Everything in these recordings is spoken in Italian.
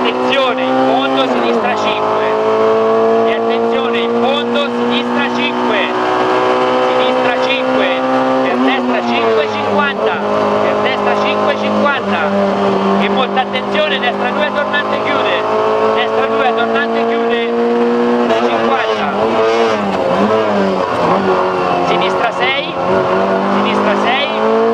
attenzione, in fondo, sinistra 5, e attenzione, in fondo, sinistra 5, sinistra 5, per destra 5, 50, per destra 5, 50, e molta attenzione, destra 2, tornante chiude, destra 2, tornante chiude, 50, sinistra 6, sinistra 6,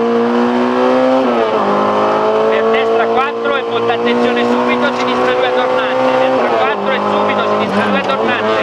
per destra 4 e molta attenzione subito, sinistra 2 tornante, destra 4 e subito, sinistra 2 tornante,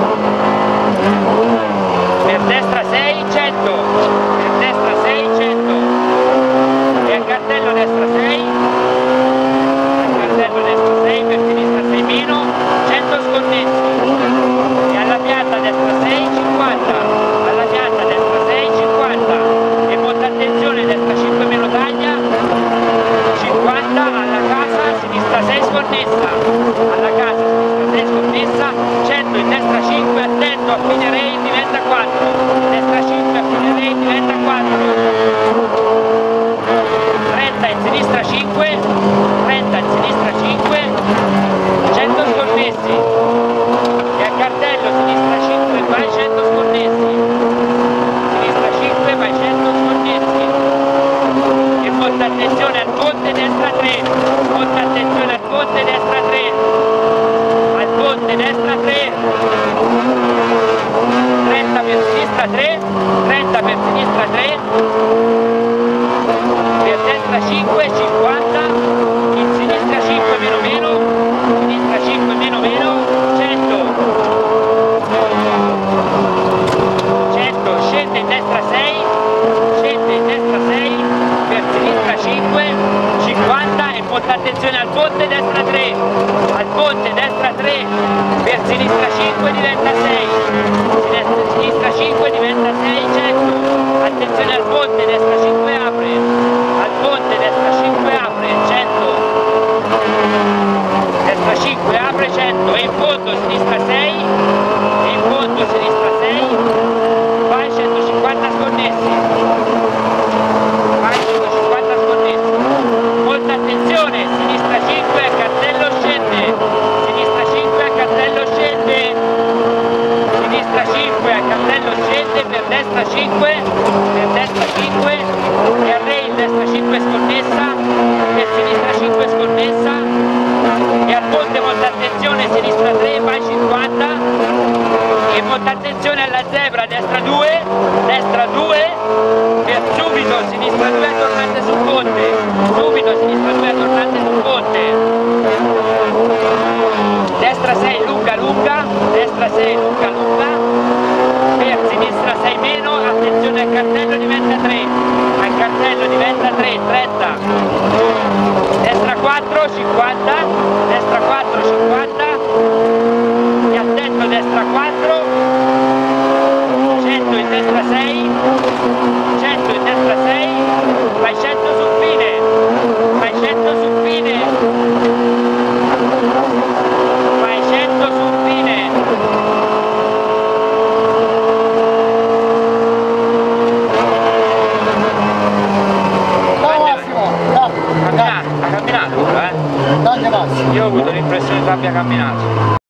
per destra 6, 100, per destra 6, 100, e a cartello destra 6, a cartello destra 6, per sinistra 6 meno, 100 sconnessi, e alla piatta destra 6, 50, alla piatta destra 6, 50, e molta attenzione, destra 5 meno taglia, 50, alla casa, sinistra 6 sconnessa, alla casa, sinistra 6 sconnessa, 100 in destra 5, attento, a fine rail diventa 4, destra 5, a fine rail diventa 4, 30 in sinistra 5, 30 in sinistra 5, 100 sconnessi, e a cartello sinistra 5 vai 100 sconnessi, sinistra 5 vai 100 sconnessi, e molta attenzione al ponte destra 3, molta attenzione al ponte destra 3, al ponte destra 3, 30 per sinistra 3, 30 per sinistra 3, per destra 5, 50, in sinistra 5 meno meno, sinistra 5 meno meno, 100, 100, scende in destra 6, scende in destra 6, per sinistra 5, 50, e molta attenzione al ponte destra 3, al ponte destra 3, per sinistra 5 diventa 6, sinistra 5 diventa 6, 100, attenzione al ponte destra 5 apre, al ponte destra 5 apre, 100, destra 5 apre, 100, e in fondo sinistra 6, e in fondo sinistra 6, vai 150 sconnessi, vai 150 sconnessi, molta attenzione, sinistra 5 a cartello scende, sinistra 5 a cartello scende, sinistra 5 a cartello scende, per destra 5, per destra 5, e a rail destra 5 sconnessa, per sinistra 5 sconnessa, e al ponte molta attenzione, sinistra 3 vai 50, e molta attenzione alla zebra, destra 2, per subito, sinistra 2 tornante sul ponte, subito sinistra 2 tornante sul ponte, destra 6 lunga lunga, destra 6 lunga lunga, per sinistra 6 meno, attenzione al cartello diventa 3, al cartello diventa 3, 30, destra 4, 50, destra 4, 50, e attento destra 4, 100 in destra 6, 100 in destra 6, vai 100 sul fine, vai 100 sul fine, vai 100 sul fine, ha camminato, io ho avuto l'impressione che abbia camminato.